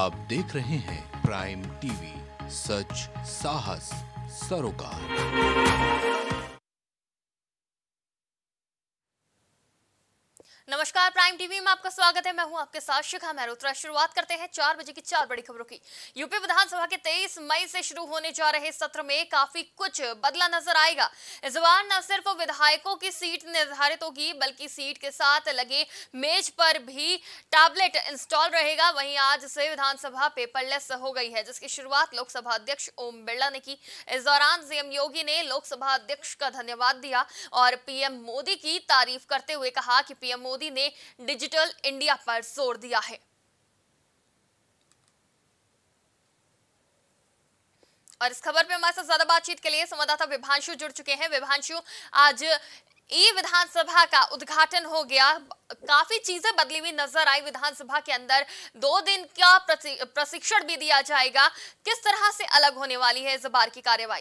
आप देख रहे हैं प्राइम टीवी, सच साहस सरोकार। नमस्कार, प्राइम टीवी में आपका स्वागत है। मैं हूं आपके साथ शिखा मेहरोत्रा। शुरुआत करते हैं 4 बजे की 4 बड़ी खबरों की। यूपी विधानसभा के 23 मई से शुरू होने जा रहे सत्र में काफी कुछ बदला नजर आएगा। इस बार न सिर्फ विधायकों की सीट निर्धारित होगी, बल्कि सीट के साथ लगे मेज पर भी टैबलेट इंस्टॉल रहेगा। वहीं आज से विधानसभा पेपरलेस हो गई है, जिसकी शुरुआत लोकसभा अध्यक्ष ओम बिरला ने की। इस दौरान सीएम योगी ने लोकसभा अध्यक्ष का धन्यवाद दिया और पीएम मोदी की तारीफ करते हुए कहा कि पीएम मोदी ने डिजिटल इंडिया पर जोर दिया है। और इस खबर पे हमारे साथ ज्यादा बातचीत के लिए संवाददाता विभांशु जुड़ चुके हैं। विभांशु, आज ई विधानसभा का उद्घाटन हो गया, काफी चीजें बदली हुई नजर आई विधानसभा के अंदर। 2 दिन का प्रशिक्षण भी दिया जाएगा। किस तरह से अलग होने वाली है इस बार की कार्यवाही?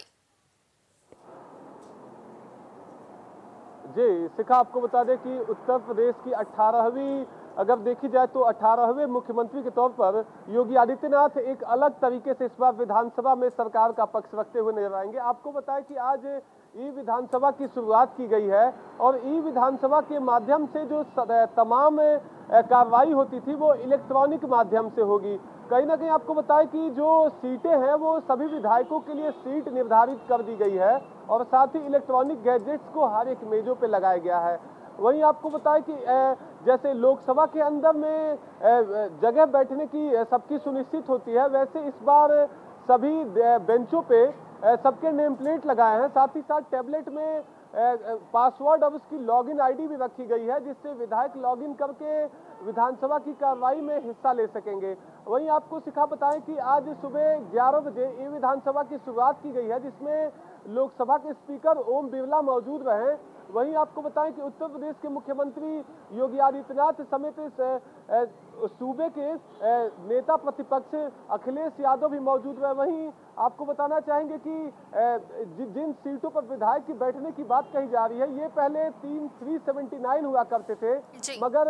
जी शिखा, आपको बता दें कि उत्तर प्रदेश की 18वीं अगर देखी जाए तो 18वें मुख्यमंत्री के तौर पर योगी आदित्यनाथ एक अलग तरीके से इस बार विधानसभा में सरकार का पक्ष रखते हुए नजर आएंगे। आपको बताएं कि आज ई विधानसभा की शुरुआत की गई है और ई विधानसभा के माध्यम से जो तमाम कार्रवाई होती थी वो इलेक्ट्रॉनिक माध्यम से होगी। कहीं ना कहीं आपको बताएं कि जो सीटें हैं वो सभी विधायकों के लिए सीट निर्धारित कर दी गई है और साथ ही इलेक्ट्रॉनिक गैजेट्स को हर एक मेजों पे लगाया गया है। वहीं आपको बताएं कि जैसे लोकसभा के अंदर में जगह बैठने की सबकी सुनिश्चित होती है, वैसे इस बार सभी बेंचों पे सबके नेम प्लेट लगाए हैं। साथ ही साथ टैबलेट में पासवर्ड और उसकी लॉगिन आईडी भी रखी गई है, जिससे विधायक लॉगिन करके विधानसभा की कार्रवाई में हिस्सा ले सकेंगे। वहीं आपको शिखा बताएं कि आज सुबह 11 बजे ई विधानसभा की शुरुआत की गई है, जिसमें लोकसभा के स्पीकर ओम बिरला मौजूद रहे। वहीं आपको बताएं कि उत्तर प्रदेश के मुख्यमंत्री योगी आदित्यनाथ समेत सूबे के नेता प्रतिपक्ष अखिलेश यादव भी मौजूद रहे। वहीं आपको बताना चाहेंगे कि जिन सीटों पर विधायक की बैठने की बात कही जा रही है, ये पहले 379 हुआ करते थे, मगर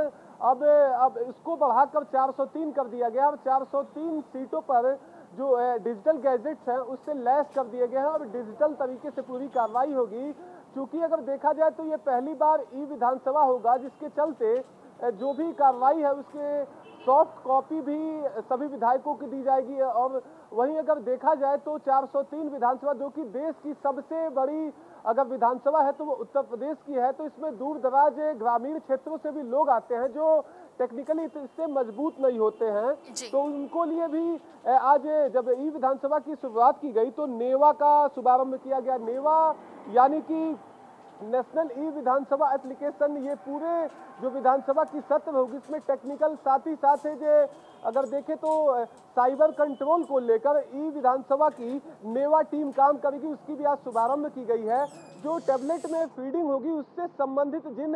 अब इसको बढ़ाकर 403 कर दिया गया और 403 सीटों पर जो डिजिटल गैजेट्स हैं उससे लैस कर दिए गए हैं और डिजिटल तरीके से पूरी कार्रवाई होगी। क्योंकि अगर देखा जाए तो ये पहली बार ई विधानसभा होगा, जिसके चलते जो भी कार्रवाई है उसके सॉफ्ट कॉपी भी सभी विधायकों की दी जाएगी। और वहीं अगर देखा जाए तो 403 विधानसभा, जो कि देश की सबसे बड़ी अगर विधानसभा है तो वो उत्तर प्रदेश की है, तो इसमें दूर दराज ग्रामीण क्षेत्रों से भी लोग आते हैं जो टेक्निकली इससे मजबूत नहीं होते हैं, तो उनको लिए भी आज जब ई विधानसभा की शुरुआत की गई तो नेवा का शुभारंभ किया गया। नेवा यानी कि नेशनल ई विधानसभा एप्लीकेशन, ये पूरे जो विधानसभा की सत्र होगी इसमें टेक्निकल साथ ही साथ है जो अगर देखें तो साइबर कंट्रोल को लेकर ई विधानसभा की नेवा टीम काम करेगी, उसकी भी आज शुभारंभ की गई है। जो टैबलेट में फीडिंग होगी उससे संबंधित जिन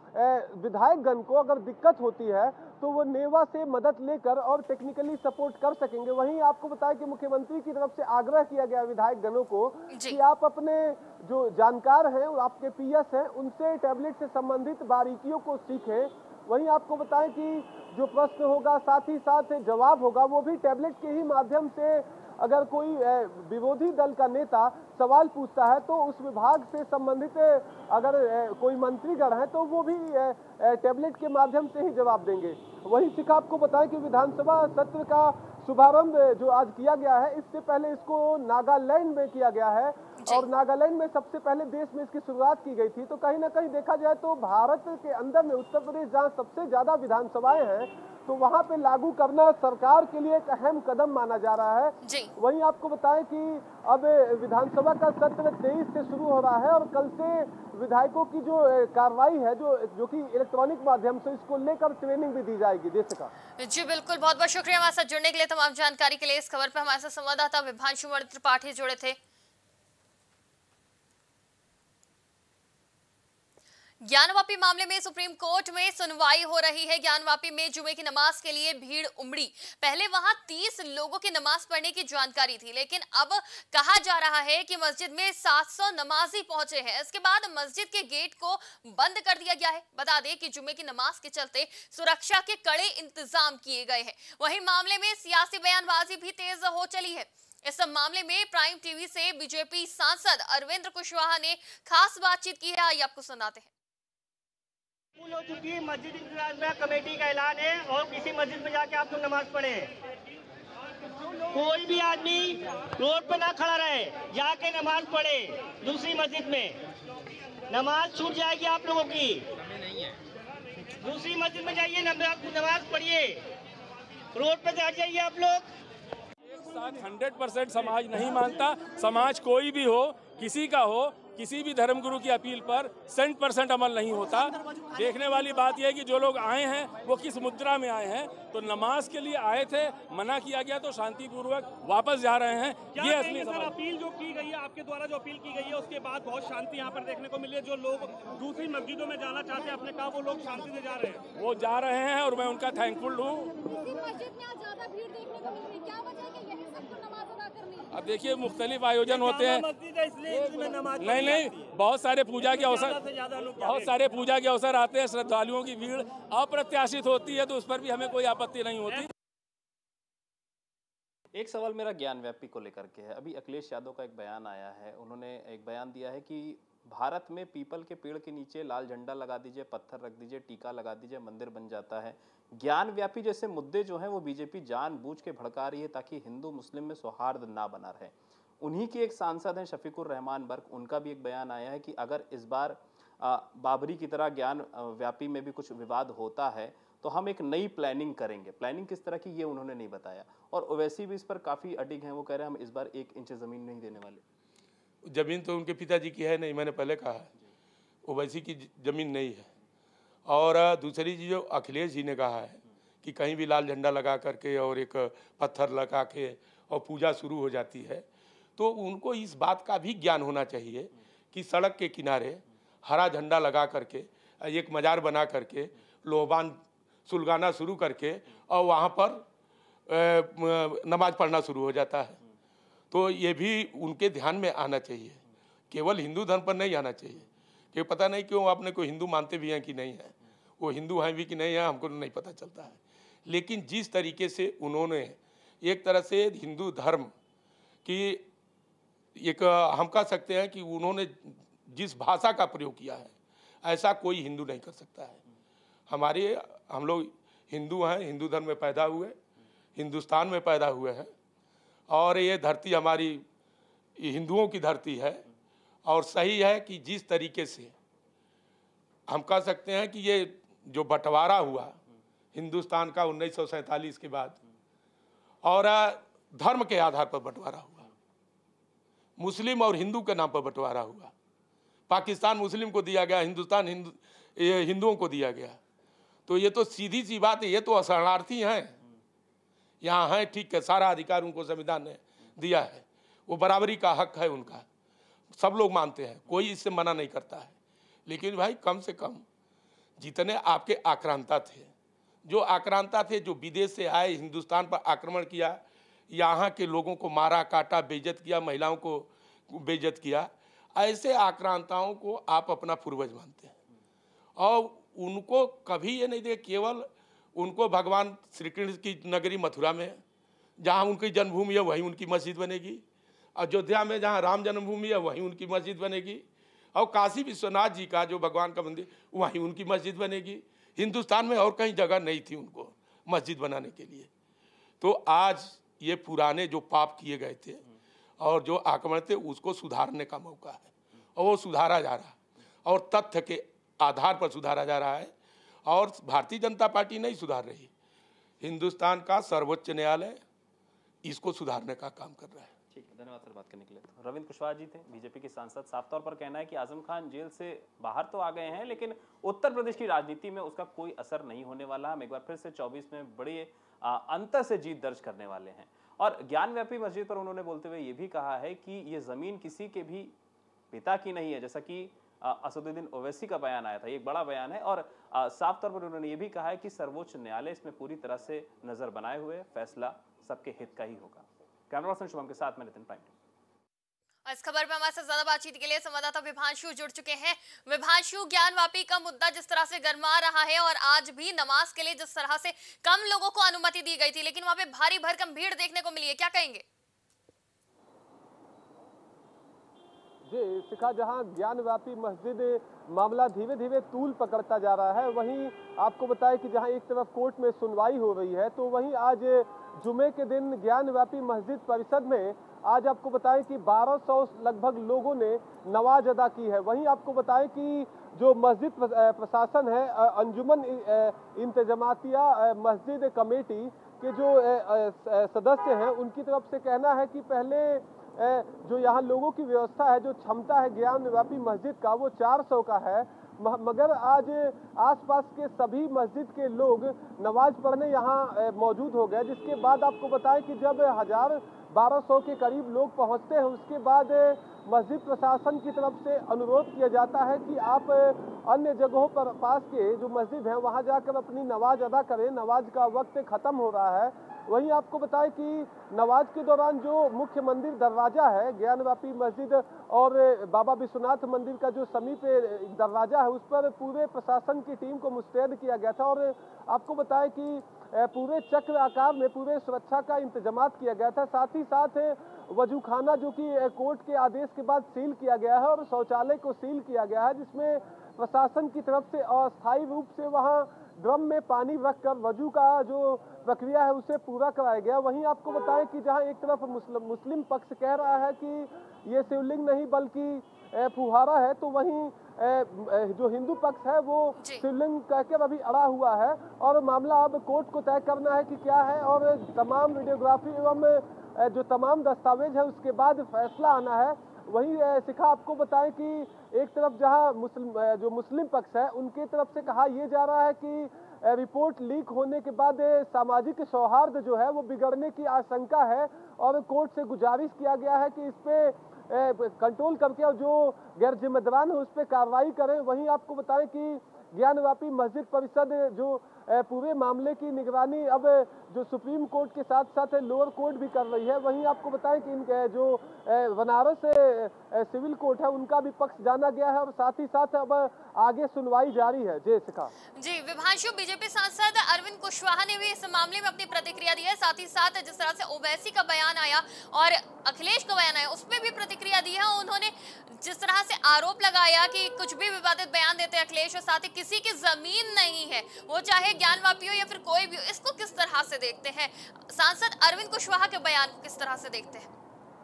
विधायकगण को अगर दिक्कत होती है तो वो नेवा से मदद लेकर और टेक्निकली सपोर्ट कर सकेंगे। वहीं आपको बताएं कि मुख्यमंत्री की तरफ से आग्रह किया गया विधायकगणों को कि आप अपने जो जानकार हैं, आपके पीएस हैं, उनसे टैबलेट से संबंधित बारीकियों को सीखें। वहीं आपको बताएं कि जो प्रश्न होगा साथ ही साथ जवाब होगा वो भी टैबलेट के ही माध्यम से, अगर कोई विरोधी दल का नेता सवाल पूछता है तो उस विभाग से संबंधित अगर कोई मंत्रीगण है तो वो भी टैबलेट के माध्यम से ही जवाब देंगे। वहीं शिखा, आपको बताएं कि विधानसभा सत्र का शुभारंभ जो आज किया गया है, इससे पहले इसको नागालैंड में किया गया है और नागालैंड में सबसे पहले देश में इसकी शुरुआत की गई थी। तो कहीं ना कहीं देखा जाए तो भारत के अंदर में उत्तर प्रदेश जहाँ सबसे ज्यादा विधानसभाएं हैं तो वहां पे लागू करना सरकार के लिए एक अहम कदम माना जा रहा है। वहीं आपको बताएं कि अब विधानसभा का सत्र 23 से शुरू हो रहा है और कल से विधायकों की जो कार्रवाई है जो कि इलेक्ट्रॉनिक माध्यम से, इसको लेकर ट्रेनिंग भी दी जाएगी। देश का जी बिल्कुल, बहुत बहुत शुक्रिया हमारे साथ जुड़ने के लिए, तमाम जानकारी के लिए। इस खबर पर हमारे साथ संवाददाता विभांशु त्रिपाठी जुड़े थे। ज्ञानवापी मामले में सुप्रीम कोर्ट में सुनवाई हो रही है। ज्ञानवापी में जुमे की नमाज के लिए भीड़ उमड़ी। पहले वहां 30 लोगों की नमाज पढ़ने की जानकारी थी, लेकिन अब कहा जा रहा है कि मस्जिद में 700 नमाजी पहुंचे हैं। इसके बाद मस्जिद के गेट को बंद कर दिया गया है। बता दें कि जुमे की नमाज के चलते सुरक्षा के कड़े इंतजाम किए गए हैं। वहीं मामले में सियासी बयानबाजी भी तेज हो चली है। इस मामले में प्राइम टीवी से बीजेपी सांसद अरविंद कुशवाहा ने खास बातचीत की है। आइए आपको सुनाते हैं। हो चुकी मस्जिद इंतजामिया कमेटी का ऐलान है और किसी मस्जिद में जाके आप लोग नमाज पढ़े। कोई भी आदमी रोड पे ना खड़ा रहे, जाके नमाज पढ़े। दूसरी मस्जिद में नमाज छूट जाएगी आप लोगों की। दूसरी मस्जिद में जाइए, नमाज पढ़िए। रोड पे हट जाइए आप लोग। 100% समाज नहीं मानता। समाज कोई भी हो, किसी का हो, किसी भी धर्मगुरु की अपील पर 100% अमल नहीं होता। देखने वाली बात यह है कि जो लोग आए हैं वो किस मुद्रा में आए हैं। तो नमाज के लिए आए थे, मना किया गया तो शांतिपूर्वक वापस जा रहे हैं। ये असली सर, अपील जो की गई है आपके द्वारा, जो अपील की गई है उसके बाद बहुत शांति यहाँ पर देखने को मिली है। जो लोग दूसरी मस्जिदों में जाना चाहते हैं, आपने कहा वो लोग शांति से जा रहे हैं। वो जा रहे हैं और मैं उनका थैंकफुल हूँ। अब देखिए मुख्तलिफ आयोजन होते हैं। नहीं, बहुत सारे पूजा के अवसर आते हैं। श्रद्धालुओं की भीड़ अप्रत्याशित होती है, तो उस पर भी हमें कोई आपत्ति नहीं होती। एक सवाल मेरा ज्ञानव्यापी को लेकर के है। अभी अखिलेश यादव का एक बयान आया है। उन्होंने एक बयान दिया है कि भारत में पीपल के पेड़ के नीचे लाल झंडा लगा दीजिए, पत्थर रख दीजिए, टीका लगा दीजिए, मंदिर बन जाता है। ज्ञानव्यापी जैसे मुद्दे जो हैं वो बीजेपी जानबूझ के भड़का रही है ताकि हिंदू मुस्लिम में सौहार्द ना बना रहे। उन्हीं की एक सांसद हैं शफीकुर रहमान बर्क, उनका भी एक बयान आया है कि अगर इस बार बाबरी की तरह ज्ञानव्यापी में भी कुछ विवाद होता है तो हम एक नई प्लानिंग करेंगे। प्लानिंग किस तरह की ये उन्होंने नहीं बताया। और ओवैसी भी इस पर काफ़ी अडिग हैं। वो कह रहे हैं हम इस बार 1 इंच ज़मीन नहीं देने वाले। ज़मीन तो उनके पिताजी की है नहीं, मैंने पहले कहा है। ओवैसी की ज़मीन नहीं है। और दूसरी चीज़ जो अखिलेश जी ने कहा है कि कहीं भी लाल झंडा लगा करके और एक पत्थर लगा के और पूजा शुरू हो जाती है, तो उनको इस बात का भी ज्ञान होना चाहिए कि सड़क के किनारे हरा झंडा लगा करके एक मज़ार बना करके लोहबान सुलगाना शुरू करके और वहाँ पर नमाज पढ़ना शुरू हो जाता है। तो ये भी उनके ध्यान में आना चाहिए। केवल हिंदू धर्म पर नहीं आना चाहिए कि पता नहीं क्यों आपने कोई हिंदू मानते भी हैं कि नहीं है, वो हिंदू हैं भी कि नहीं है, हमको नहीं पता चलता है। लेकिन जिस तरीके से उन्होंने एक तरह से हिंदू धर्म की एक हम कह सकते हैं कि उन्होंने जिस भाषा का प्रयोग किया है, ऐसा कोई हिंदू नहीं कर सकता है। हम लोग हिंदू हैं, हिंदू धर्म में पैदा हुए, हिंदुस्तान में पैदा हुए हैं और ये धरती हमारी हिंदुओं की धरती है। और सही है कि जिस तरीके से हम कह सकते हैं कि ये जो बंटवारा हुआ हिंदुस्तान का 1947 के बाद, और धर्म के आधार पर बंटवारा हुआ, मुस्लिम और हिंदू के नाम पर बंटवारा हुआ। पाकिस्तान मुस्लिम को दिया गया, हिंदुस्तान हिंदुओं को दिया गया। तो ये तो सीधी सी बात है, ये तो शरणार्थी हैं, यहाँ हैं, ठीक है, सारा अधिकार उनको संविधान ने दिया है, वो बराबरी का हक है उनका, सब लोग मानते हैं, कोई इससे मना नहीं करता है। लेकिन भाई कम से कम जितने आपके आक्रांता थे, जो विदेश से आए, हिंदुस्तान पर आक्रमण किया, यहाँ के लोगों को मारा काटा, बेइज्जत किया, महिलाओं को बेइज्जत किया, ऐसे आक्रांताओं को आप अपना पूर्वज मानते हैं। और उनको कभी ये नहीं दे, केवल उनको भगवान श्री कृष्ण की नगरी मथुरा में जहाँ उनकी जन्मभूमि है वहीं उनकी मस्जिद बनेगी, अयोध्या में जहाँ राम जन्मभूमि है वहीं उनकी मस्जिद बनेगी, और काशी विश्वनाथ जी का जो भगवान का मंदिर वहीं उनकी मस्जिद बनेगी। हिंदुस्तान में और कहीं जगह नहीं थी उनको मस्जिद बनाने के लिए। तो आज ये पुराने जो पाप किए गए थे और जो आक्रमण थे उसको सुधारने का मौका है, और वो सुधारा जा रहा है और तथ्य के आधार पर सुधारा जा रहा है। और भारतीय जनता पार्टी नहीं सुधार रही, हिंदुस्तान का सर्वोच्च न्यायालय इसको सुधारने का काम कर रहा है। ठीक है, धन्यवाद सर बात करने के लिए। तो रविंद्र कुशवाहा जी थे, बीजेपी के सांसद। साफ तौर पर कहना है कि आजम खान जेल से बाहर तो आ गए हैं, लेकिन उत्तर प्रदेश की राजनीति में उसका कोई असर नहीं होने वाला। हम एक बार फिर से 24 में बड़े अंतर से जीत दर्ज करने वाले हैं। और ज्ञानव्यापी मस्जिद पर उन्होंने बोलते हुए ये भी कहा है कि ये ज़मीन किसी के भी पिता की नहीं है, जैसा कि असदुद्दीन ओवैसी का बयान आया था। ये एक बड़ा बयान है और साफ तौर पर उन्होंने ये भी कहा है कि सर्वोच्च न्यायालय इसमें पूरी तरह से नजर बनाए हुए फैसला सबके हित का ही होगा। कैमरा पर्सन शुभम के साथ मैं नितिन, प्राइम टाइम। इस खबर पर हमारे साथ ज्यादा बातचीत के लिए संवाददाता विभांशु जुड़ चुके हैं। विभांशु, ज्ञानवापी का मुद्दा जिस तरह से गरमा रहा है और आज भी नमाज के लिए जिस तरह से कम लोगों को अनुमति दी गई थी, लेकिन वहां पे भारी भरकम भीड़ देखने को मिली है, क्या कहेंगे? जी शिखा, जहां ज्ञानवापी मस्जिद मामला धीरे धीरे तूल पकड़ता जा रहा है, वहीं आपको बताएं कि जहां एक तरफ कोर्ट में सुनवाई हो रही है, तो वहीं आज जुमे के दिन ज्ञानवापी मस्जिद परिषद में आज आपको बताएं कि 1200 लगभग लोगों ने नमाज अदा की है। वहीं आपको बताएं कि जो मस्जिद प्रशासन है, अंजुमन इंतजामिया मस्जिद कमेटी के जो सदस्य हैं, उनकी तरफ से कहना है कि पहले जो यहाँ लोगों की व्यवस्था है, जो क्षमता है ज्ञानवापी मस्जिद का, वो 400 का है, मगर आज आसपास के सभी मस्जिद के लोग नमाज पढ़ने यहाँ मौजूद हो गए। जिसके बाद आपको बताएं कि जब 1200 के करीब लोग पहुँचते हैं, उसके बाद मस्जिद प्रशासन की तरफ से अनुरोध किया जाता है कि आप अन्य जगहों पर पास के जो मस्जिद हैं वहाँ जाकर अपनी नमाज अदा करें, नमाज का वक्त ख़त्म हो रहा है। वहीं आपको बताएं कि नमाज के दौरान जो मुख्य मंदिर दरवाजा है ज्ञानवापी मस्जिद और बाबा विश्वनाथ मंदिर का जो समीप दरवाजा है, उस पर पूरे प्रशासन की टीम को मुस्तैद किया गया था और आपको बताएं कि पूरे चक्र आकार में पूरे सुरक्षा का इंतजाम किया गया था। साथ ही साथ वजूखाना जो कि कोर्ट के आदेश के बाद सील किया गया है और शौचालय को सील किया गया है, जिसमें प्रशासन की तरफ से अस्थायी रूप से वहाँ ड्रम में पानी रखकर वजू का जो प्रक्रिया है उसे पूरा कराया गया। वहीं आपको बताएं कि जहां एक तरफ मुस्लिम पक्ष कह रहा है कि ये शिवलिंग नहीं बल्कि फुहारा है, तो वहीं जो हिंदू पक्ष है वो शिवलिंग कहकर अभी अड़ा हुआ है और मामला अब कोर्ट को तय करना है कि क्या है और तमाम वीडियोग्राफी एवं जो तमाम दस्तावेज है उसके बाद फैसला आना है। वहीं शिखा, आपको बताएं कि एक तरफ जहां जो मुस्लिम पक्ष है उनकी तरफ से कहा यह जा रहा है कि रिपोर्ट लीक होने के बाद सामाजिक सौहार्द जो है वो बिगड़ने की आशंका है और कोर्ट से गुजारिश किया गया है कि इस पे कंट्रोल करके और जो गैर जिम्मेदारान है उस पर कार्रवाई करें। वहीं आपको बताएं कि ज्ञानवापी मस्जिद परिषद जो पूरे मामले की निगरानी अब जो सुप्रीम कोर्ट के साथ साथ लोअर कोर्ट भी कर रही है। वहीं आपको बताएं कि इनके जो बनारस सिविल कोर्ट है उनका भी पक्ष जाना गया है और साथ ही साथ अब आगे सुनवाई जारी है। जय शिखा। जी विभांशु, बीजेपी सांसद अरविंद कुशवाहा ने भी इस मामले में अपनी प्रतिक्रिया दी है। साथ ही साथ जिस तरह से ओवैसी का बयान आया और अखिलेश का बयान आया, उस पर भी प्रतिक्रिया दी है। उन्होंने जिस तरह से आरोप लगाया कि कुछ भी विवादित बयान देते अखिलेश और साथ ही किसी की जमीन नहीं है, वो चाहे ज्ञानवापी हो या फिर कोई भी हो, इसको किस तरह से देखते हैं? सांसद अरविंद कुशवाहा के बयान को किस तरह से देखते हैं?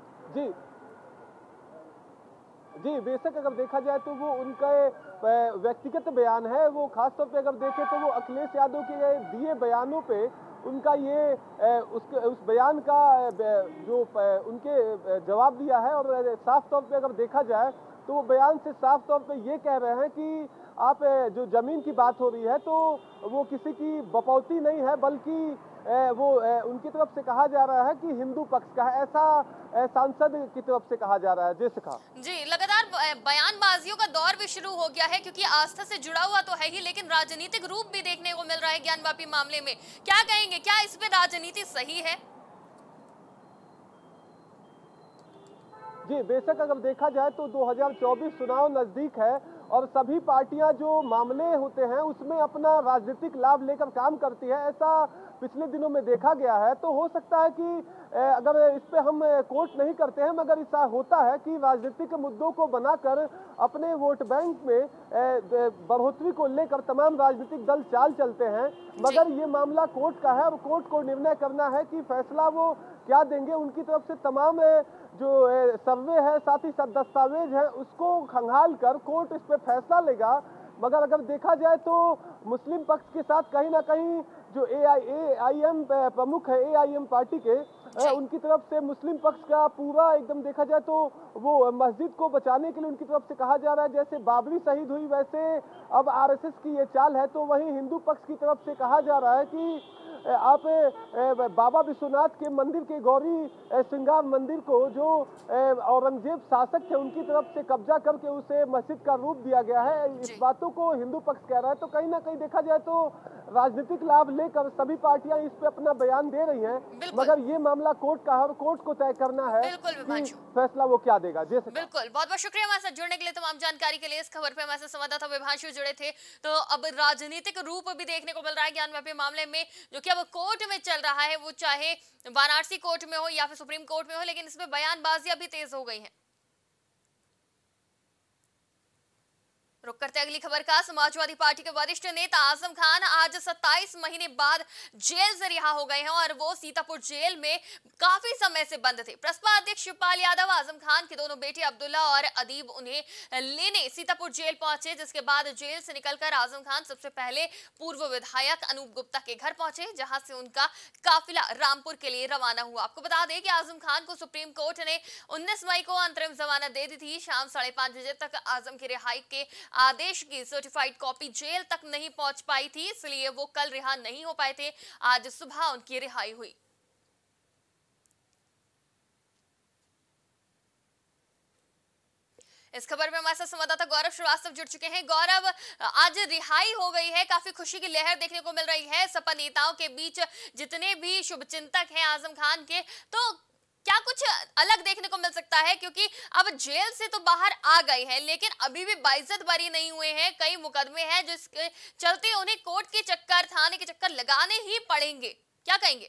जी बेशक अगर देखा जाए तो वो उनका व्यक्तिगत बयान है। वो खासतौर पे अगर देखें तो वो अखिलेश यादव के दिए बयानों पे उनका ये उस बयान का जो उनके जवाब दिया है और साफ तौर पे अगर देखा जाए तो वो बयान से साफ तौर पे ये कह रहे हैं कि आप जो जमीन की बात हो रही है तो वो किसी की बपौती नहीं है, बल्कि वो उनकी तरफ से कहा जा रहा है कि हिंदू पक्ष का है, ऐसा सांसद की तरफ से कहा जा रहा है। जैसे कहा जी, लगातार बयानबाजियों का दौर भी शुरू हो गया है क्योंकि आस्था से जुड़ा हुआ तो है ही, लेकिन राजनीतिक रूप भी देखने को मिल रहा है ज्ञानवापी मामले में। क्या कहेंगे, क्या इस पे राजनीति सही है? जी बेशक अगर देखा जाए तो 2024 चुनाव नजदीक है और सभी पार्टियां जो मामले होते हैं उसमें अपना राजनीतिक लाभ लेकर काम करती है, ऐसा पिछले दिनों में देखा गया है। तो हो सकता है कि अगर इस पे हम कोर्ट नहीं करते हैं, मगर ऐसा होता है कि राजनीतिक मुद्दों को बनाकर अपने वोट बैंक में बढ़ोतरी को लेकर तमाम राजनीतिक दल चाल चलते हैं। मगर ये मामला कोर्ट का है और कोर्ट को निर्णय करना है कि फैसला वो क्या देंगे। उनकी तरफ से तमाम जो सर्वे है साथ ही साथ दस्तावेज है उसको खंगाल कर कोर्ट इस पे फैसला लेगा। मगर अगर देखा जाए तो मुस्लिम पक्ष के साथ कहीं ना कहीं जो AIM प्रमुख है AIM पार्टी के, उनकी तरफ से मुस्लिम पक्ष का पूरा एकदम देखा जाए तो वो मस्जिद को बचाने के लिए उनकी तरफ से कहा जा रहा है जैसे बाबरी शहीद हुई वैसे अब RSS की ये चाल है। तो वहीं हिंदू पक्ष की तरफ से कहा जा रहा है कि आप बाबा विश्वनाथ के मंदिर के गौरी श्रृंगार मंदिर को जो औरंगजेब शासक थे उनकी तरफ से कब्जा करके उसे मस्जिद का रूप दिया गया है, इस बातों को हिंदू पक्ष कह रहा है। तो कहीं ना कहीं देखा जाए तो राजनीतिक लाभ लेकर सभी पार्टियां इस पे अपना बयान दे रही हैं, मगर ये मामला कोर्ट का है और कोर्ट को तय करना है कि फैसला वो क्या देगा। जैसे बिल्कुल, बहुत बहुत शुक्रिया हमारे साथ जुड़ने के लिए, तमाम जानकारी के लिए। इस खबर पे हमारे साथ संवाददाता विभांशु जुड़े थे। तो अब राजनीतिक रूप भी देखने को मिल रहा है ज्ञानवापी मामले में, जो कि अब कोर्ट में चल रहा है, वो चाहे वाराणसी कोर्ट में हो या फिर सुप्रीम कोर्ट में हो, लेकिन इसमें बयानबाजियां भी तेज हो गई हैं। रुक करते अगली खबर का। समाजवादी पार्टी के वरिष्ठ नेता आजम खान आज 27 महीने बाद जेल से रिहा हो गए हैं और वो सीतापुर जेल में काफी समय से बंद थे। प्रसपा अध्यक्ष शिवपाल यादव, आजम खान के दोनों बेटे अब्दुल्ला और अदीब उन्हें लेने सीतापुर जेल पहुंचे, जिसके बाद जेल से निकलकर आजम खान सबसे पहले पूर्व विधायक अनूप गुप्ता के घर पहुंचे, जहां से उनका काफिला रामपुर के लिए रवाना हुआ। आपको बता दें कि आजम खान को सुप्रीम कोर्ट ने 19 मई को अंतरिम जमानत दे दी थी। शाम 5:30 बजे तक आजम की रिहाई के आदेश की सर्टिफाइड कॉपी जेल तक नहीं पहुंच पाई थी, इसलिए वो कल रिहा नहीं हो पाए थे। आज सुबह उनकी रिहाई हुई। इस खबर में हमारे साथ संवाददाता गौरव श्रीवास्तव जुड़ चुके हैं। गौरव, आज रिहाई हो गई है, काफी खुशी की लहर देखने को मिल रही है सपा नेताओं के बीच, जितने भी शुभचिंतक हैं आजम खान के, तो क्या कुछ अलग देखने को मिल सकता है? क्योंकि अब जेल से तो बाहर आ गए हैं, लेकिन अभी भी बाइज्जत बरी नहीं हुए हैं। कई मुकदमे हैं जिसके चलते उन्हें कोर्ट के चक्कर, थाने के चक्कर लगाने ही पड़ेंगे। क्या कहेंगे?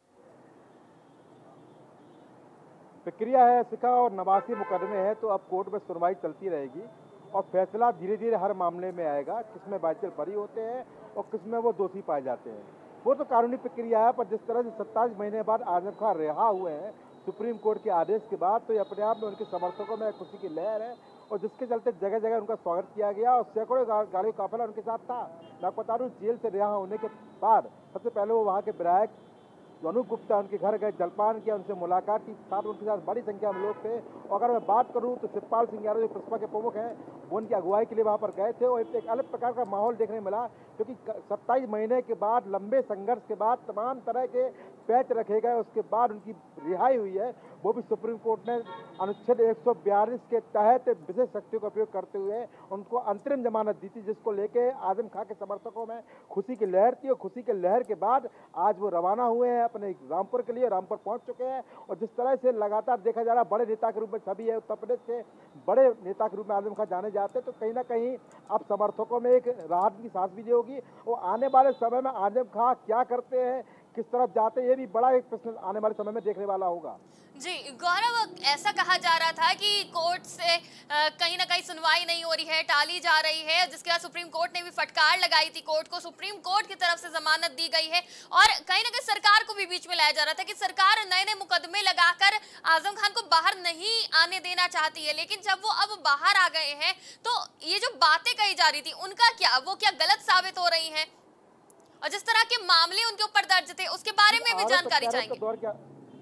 प्रक्रिया है शिखा, और 89 मुकदमे हैं, तो अब कोर्ट में सुनवाई चलती रहेगी और फैसला धीरे धीरे हर मामले में आएगा, किसमें बाइज्जत बरी होते हैं और किसमें वो दोषी पाए जाते हैं। वो तो कानूनी प्रक्रिया है, पर जिस तरह से 27 महीने बाद आजम खान रिहा हुए हैं सुप्रीम कोर्ट के आदेश के बाद, तो ये अपने आप में उनके समर्थकों में खुशी की लहर है, और जिसके चलते जगह जगह उनका स्वागत किया गया और सैकड़ों गाड़ियों का काफिला उनके साथ था। मैं बता दूं, जेल से रिहा होने के बाद सबसे पहले वो वहाँ के विधायक अनूप गुप्ता उनके घर गए, जलपान किया, उनसे मुलाकात की, साथ उनके साथ बड़ी संख्या में लोग थे। और अगर मैं बात करूं तो शिवपाल सिंह यादव जो प्रसपा के प्रमुख हैं, वो उनकी अगुवाई के लिए वहां पर गए थे और एक अलग प्रकार का माहौल देखने मिला, क्योंकि 27 महीने के बाद, लंबे संघर्ष के बाद, तमाम तरह के पैच रखे गए, उसके बाद उनकी रिहाई हुई है। वो भी सुप्रीम कोर्ट ने अनुच्छेद 142 के तहत विशेष शक्तियों का उपयोग करते हुए उनको अंतरिम जमानत दी थी, जिसको लेके आजम खान के समर्थकों में खुशी की लहर थी। और खुशी की लहर के बाद आज वो रवाना हुए हैं अपने रामपुर के लिए, रामपुर पहुंच चुके हैं। और जिस तरह से लगातार देखा जा रहा है, बड़े नेता के रूप में छवि है, उत्तर प्रदेश के बड़े नेता के रूप में आजम खान जाने जाते हैं, तो कहीं ना कहीं अब समर्थकों में एक राहत की सांस भी होगी। और आने वाले समय में आजम खान क्या करते हैं, किस तरफ जाते हैं, ये भी बड़ा एक प्रश्न आने वाले समय में देखने वाला होगा। जी गौरव, ऐसा कहा जा रहा था कि कोर्ट से कहीं ना कहीं सुनवाई नहीं हो रही है, टाली जा रही है, जिसके बाद सुप्रीम कोर्ट ने भी फटकार लगाई थी कोर्ट को, सुप्रीम कोर्ट की तरफ से जमानत दी गई है, और कहीं ना कहीं सरकार को भी बीच में लाया जा रहा था कि सरकार नए नए मुकदमे लगाकर आजम खान को बाहर नहीं आने देना चाहती है। लेकिन जब वो अब बाहर आ गए हैं, तो ये जो बातें कही जा रही थी उनका क्या, वो क्या गलत साबित हो रही है? और जिस तरह के मामले उनके ऊपर दर्ज थे, उसके बारे में भी जानकारी चाहेंगे।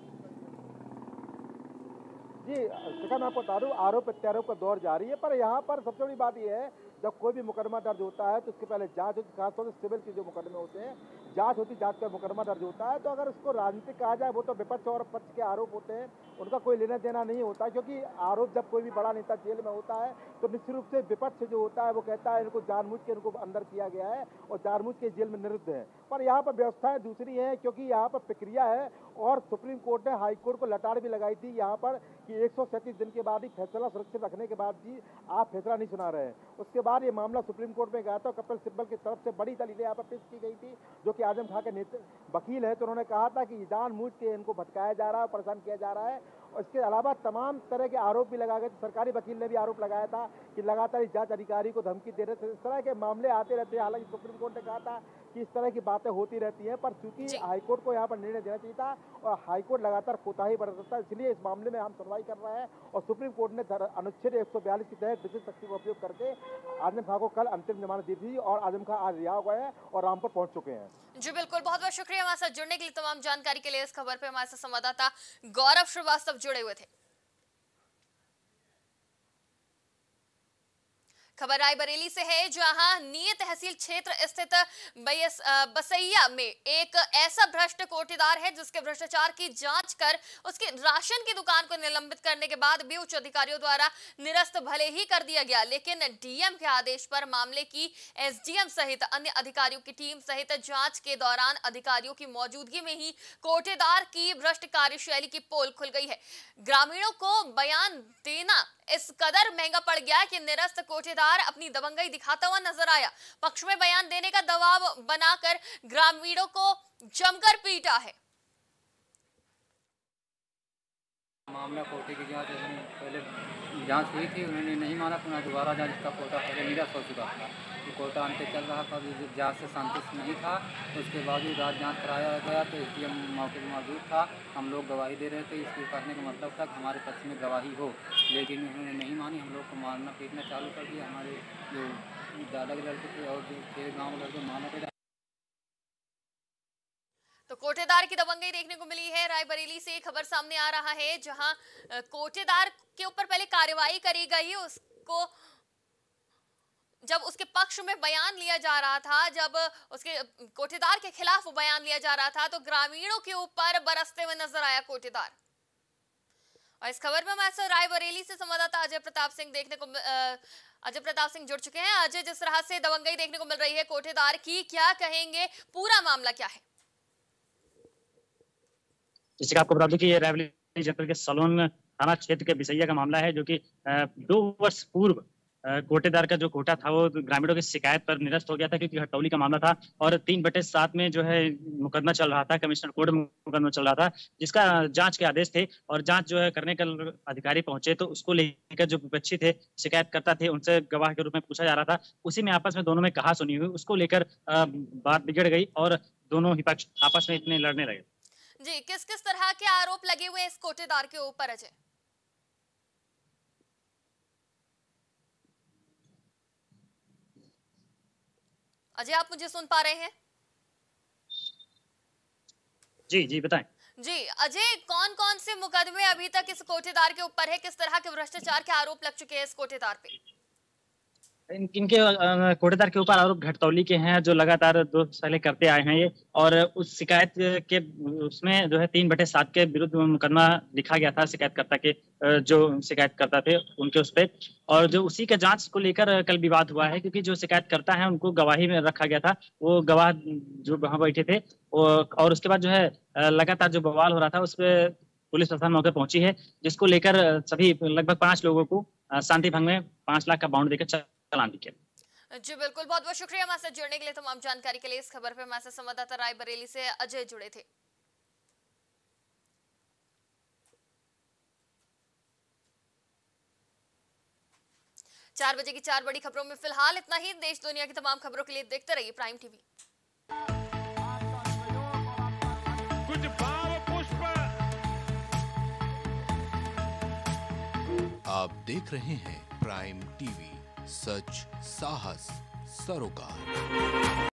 जी शिखा, मैं आपको बता दूं, आरोप प्रत्यारोप का दौर जारी है, पर यहाँ पर सबसे बड़ी बात यह है, जब कोई भी मुकदमा दर्ज होता है तो उसके पहले जांच होती है, खासतौर से सिविल के जो मुकदमे होते हैं, जांच होती, जांच का मुकदमा दर्ज होता है। तो अगर उसको राजनीतिक कहा जाए, वो तो विपक्ष और पक्ष के आरोप होते हैं, उनका कोई लेना देना नहीं होता, क्योंकि आरोप जब कोई भी बड़ा नेता जेल में होता है तो निश्चित रूप से विपक्ष जो होता है वो कहता है इनको जानबूझ के इनको अंदर किया गया है और जानबूझ के जेल में निरुद्ध है। पर यहाँ पर व्यवस्थाएं दूसरी हैं, क्योंकि यहाँ पर प्रक्रिया है और सुप्रीम कोर्ट ने हाई कोर्ट को लताड़ भी लगाई थी यहाँ पर कि 137 दिन के बाद ही फैसला सुरक्षित रखने के बाद भी आप फैसला नहीं सुना रहे हैं। उसके बाद ये मामला सुप्रीम कोर्ट में गया था, कपिल सिब्बल की तरफ से बड़ी दलीलें यहाँ पर पेश की गई थी, जो कि आजम खान के वकील है, तो उन्होंने कहा था कि जानबूझ के इनको भटकाया जा रहा है, परेशान किया जा रहा है। और इसके अलावा तमाम तरह के आरोप भी लगाए गए। सरकारी वकील ने भी आरोप लगाया था कि लगातार जांच अधिकारी को धमकी दे रहे थे। इस तरह के मामले आते रहते हैं। हालांकि सुप्रीम कोर्ट ने कहा था कि इस तरह की बातें होती रहती हैं, पर चूंकि हाईकोर्ट को यहाँ पर निर्णय देना चाहिए था और हाईकोर्ट लगातार कोताही बरतता है, इसलिए इस मामले में हम सुनवाई कर रहे हैं। और सुप्रीम कोर्ट ने अनुच्छेद 142 के तहत विशेष शक्ति का उपयोग करके आजम खान को कल अंतिम जमानत दी थी और आजम खान आज रिहा हुए हैं और रामपुर पहुंच चुके हैं। जी बिल्कुल, बहुत बहुत शुक्रिया हमारे साथ जुड़ने के लिए। तमाम जानकारी के लिए इस खबर पे हमारे साथ संवाददाता गौरव श्रीवास्तव जुड़े हुए थे। खबर रायबरेली से है, जहां नीय तहसील क्षेत्र स्थित बसैया में एक ऐसा भ्रष्ट कोटेदार है जिसके भ्रष्टाचार की जांच कर उसके राशन की दुकान को निलंबित करने के बाद भी उच्च अधिकारियों द्वारा निरस्त भले ही कर दिया गया, लेकिन डीएम के आदेश पर मामले की एसडीएम सहित अन्य अधिकारियों की टीम सहित जांच के दौरान अधिकारियों की मौजूदगी में ही कोटेदार की भ्रष्ट कार्यशैली की पोल खुल गई है। ग्रामीणों को बयान देना इस कदर महंगा पड़ गया कि निरस्त कोटेदार अपनी दबंगई दिखाता हुआ नजर आया। पक्ष में बयान देने का दबाव बनाकर ग्रामीणों को जमकर पीटा है। मामला कोटे की जांच पहले जांच हुई थी, उन्होंने नहीं माना, पुनः दोबारा जांच का कोटा पहले निरस्त हो चुका था। तो कोटा अंत चल रहा था, जांच से संतुष्ट नहीं था, तो उसके बावजूद आज जांच कराया गया तो एसडीएम मौके पर मौजूद था। हम लोग गवाही दे रहे थे, इसके कहने का मतलब था कि हमारे पक्ष में गवाही हो, लेकिन उन्होंने नहीं मानी। हम लोग को मारना पीटना चालू कर दिया। हमारे जो दादा के लड़के थे और जो थे गाँव के लड़के मारना पीटा। तो कोटेदार की दबंगई देखने को मिली है। रायबरेली से खबर सामने आ रहा है, जहां कोटेदार के ऊपर पहले कार्रवाई करी गई, उसको जब उसके पक्ष में बयान लिया जा रहा था, जब उसके कोटेदार के खिलाफ बयान लिया जा रहा था, तो ग्रामीणों के ऊपर बरसते हुए नजर आया कोटेदार। और इस खबर में हमारे रायबरेली से संवाददाता अजय प्रताप सिंह जुड़ चुके हैं। अजय, जिस तरह से दबंगई देखने को मिल रही है कोटेदार की, क्या कहेंगे, पूरा मामला क्या है? जैसे कि आपको बता दूं कि ये रायबरेली जनपद के सलोन थाना क्षेत्र के बिसैया का मामला है, जो कि 2 वर्ष पूर्व कोटेदार का जो कोटा था वो ग्रामीणों की शिकायत पर निरस्त हो गया था, क्योंकि हटौली का मामला था और 3/7 में जो है मुकदमा चल रहा था, कमिश्नर कोर्ट में मुकदमा चल रहा था, जिसका जांच के आदेश थे। और जांच जो है करने का अधिकारी पहुंचे तो उसको लेकर जो विपक्षी थे, शिकायतकर्ता थे, उनसे गवाह के रूप में पूछा जा रहा था। उसी में आपस में दोनों में कहा सुनी हुई, उसको लेकर बात बिगड़ गई और दोनों ही पक्ष आपस में इतने लड़ने लगे। जी, किस किस तरह के आरोप लगे हुए इस कोटेदार के ऊपर अजय? अजय, आप मुझे सुन पा रहे हैं? जी बताएं। जी अजय, कौन कौन से मुकदमे अभी तक इस कोटेदार के ऊपर है? किस तरह के भ्रष्टाचार के आरोप लग चुके हैं इस कोटेदार पे? इनके कोटेदार के ऊपर आरोप घटतौली के हैं, जो लगातार 2 साल करते आए हैं ये। और उस शिकायत के उसमें जो है 3/7 के विरुद्ध मुकदमा लिखा गया था शिकायतकर्ता के, जो शिकायतकर्ता थे उनके उस पर। और जो उसी के जांच को लेकर कल विवाद हुआ है, क्योंकि जो शिकायतकर्ता है उनको गवाही में रखा गया था, वो गवाह जो वहाँ बैठे थे, और उसके बाद जो है लगातार जो बवाल हो रहा था उस पर पुलिस प्रशासन मौके पहुंची है, जिसको लेकर सभी लगभग 5 लोगों को शांति भंग में 5 लाख का बाउंड देकर चलान दी गया। जी बिल्कुल, बहुत बहुत शुक्रिया हमारे साथ जुड़ने के लिए, तमाम जानकारी के लिए। इस खबर पे हमारे साथ संवाददाता रायबरेली से अजय जुड़े थे। चार बजे की 4 बड़ी खबरों में फिलहाल इतना ही। देश दुनिया की तमाम खबरों के लिए देखते रहिए प्राइम टीवी। कुछ भाव पुष्प। आप देख रहे हैं प्राइम टीवी, सच साहस सरोकार।